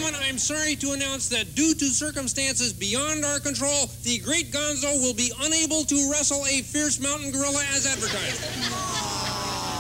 gentlemen, I'm sorry to announce that due to circumstances beyond our control, the great Gonzo will be unable to wrestle a fierce mountain gorilla as advertised.